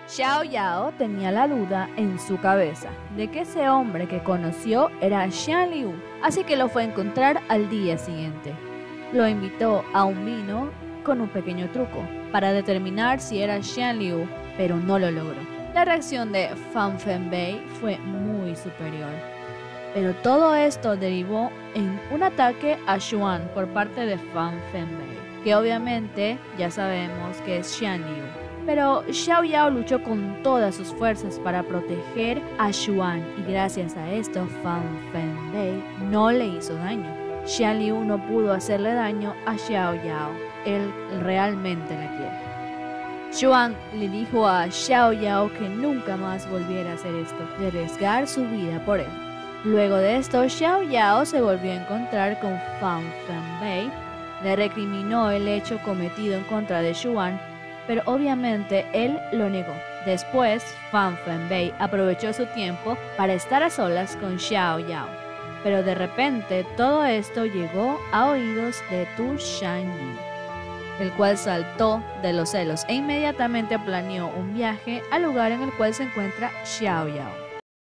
Xiao Yao tenía la duda en su cabeza de que ese hombre que conoció era Xian Liu, así que lo fue a encontrar al día siguiente. Lo invitó a un vino con un pequeño truco para determinar si era Xian Liu, pero no lo logró. La reacción de Fan Fenbei fue muy superior, pero todo esto derivó en un ataque a Xuan por parte de Fan Fenbei, que obviamente ya sabemos que es Xian Liu. Pero Xiao Yao luchó con todas sus fuerzas para proteger a Xuan y gracias a esto Fan Fenbei no le hizo daño. Xian Liu no pudo hacerle daño a Xiao Yao, él realmente la quiere. Xuan le dijo a Xiao Yao que nunca más volviera a hacer esto, de arriesgar su vida por él. Luego de esto, Xiao Yao se volvió a encontrar con Fan Fenbei, le recriminó el hecho cometido en contra de Xuan, pero obviamente él lo negó. Después, Fan Fenbei aprovechó su tiempo para estar a solas con Xiao Yao. Pero de repente todo esto llegó a oídos de Tu Shanyi, el cual saltó de los celos e inmediatamente planeó un viaje al lugar en el cual se encuentra Xiao Yao.